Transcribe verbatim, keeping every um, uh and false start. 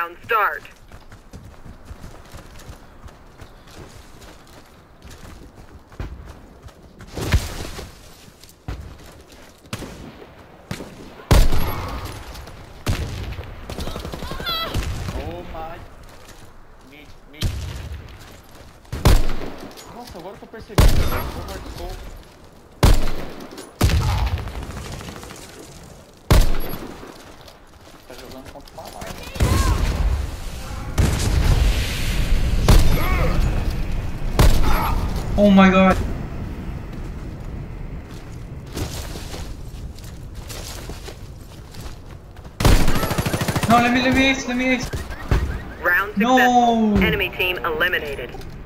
Round start. Oh my. Me, me. Nossa, agora que eu percebi. Oh my God. Tá jogando contra uma live. Oh my god. No, let me, let me ace, let me ace. Round No. successful. Enemy team eliminated.